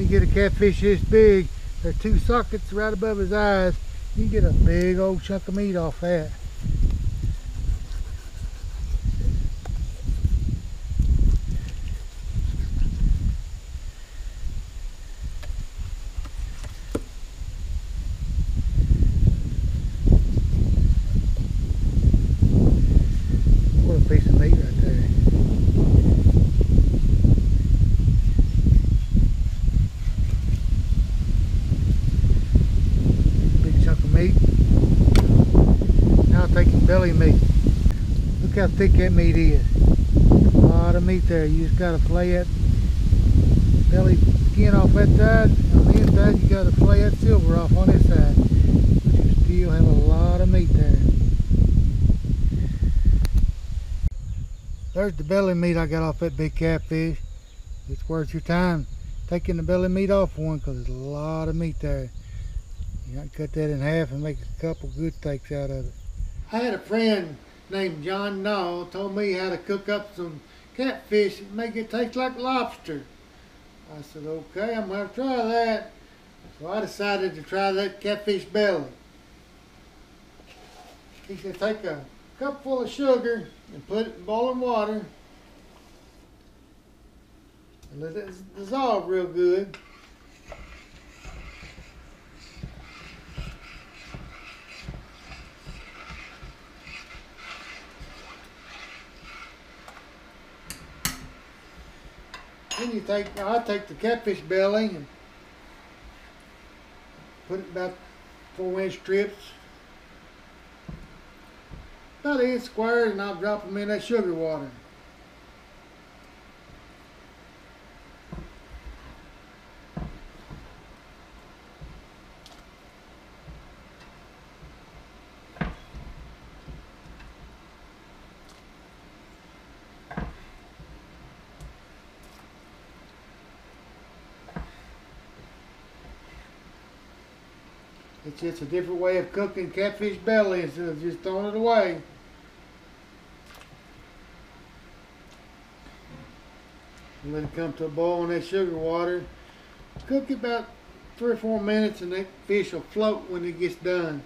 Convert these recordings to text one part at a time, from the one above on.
get a catfish this big, there are two sockets right above his eyes. You can get a big old chunk of meat off that. What a piece of meat right there. Big chunk of meat. Now I'll take the belly meat. Look how thick that meat is. A lot of meat there. You just got to flay that belly skin off that side. On the inside you got to flay that silver off on this side. But you still have a lot of meat there. There's the belly meat I got off that big catfish. It's worth your time taking the belly meat off one, because there's a lot of meat there. You got to cut that in half and make a couple good steaks out of it. I had a friend named John Naw told me how to cook up some catfish and make it taste like lobster. I said, okay, I'm going to try that. So I decided to try that catfish belly. He said, take a cup full of sugar and put it in boiling water and let it dissolve real good. Then you I take the catfish belly and put it about 4-inch strips, about 1 inch squares, and I'll drop them in that sugar water. It's just a different way of cooking catfish belly instead of just throwing it away. And let it come to a boil in that sugar water. Cook it about 3 or 4 minutes and that fish will float when it gets done.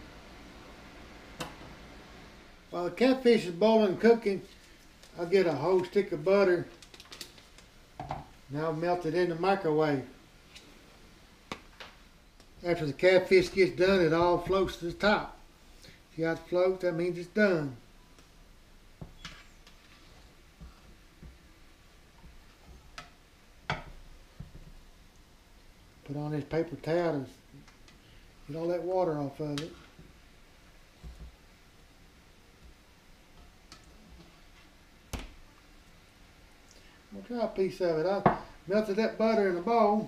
While the catfish is boiling and cooking, I'll get a whole stick of butter and I'll melt it in the microwave. After the catfish gets done, it all floats to the top. If you got it float, that means it's done. Put on this paper towel to get all that water off of it. I'm going to try a piece of it. I melted that butter in a bowl.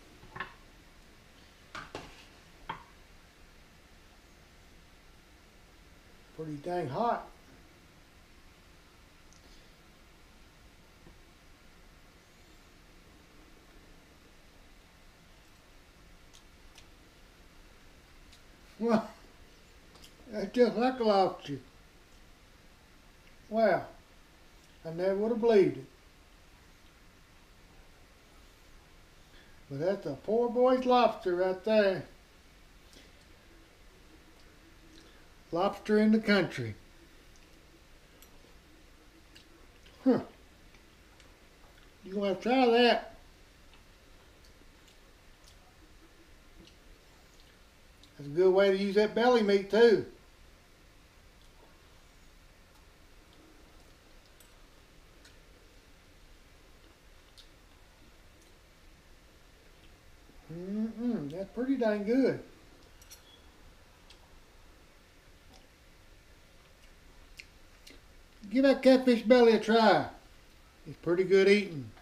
Pretty dang hot. Well, that's just like a lobster. Wow, I never would have believed it. But that's a poor boy's lobster right there. Lobster in the country. Huh. You're going to have to try that. That's a good way to use that belly meat too. That's pretty dang good. Give that catfish belly a try. It's pretty good eating.